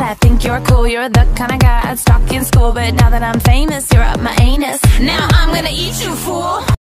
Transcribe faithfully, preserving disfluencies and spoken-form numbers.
I think you're cool, you're the kind of guy I'd stalk in school, but now that I'm famous, you're up my anus. Now I'm gonna eat you, fool.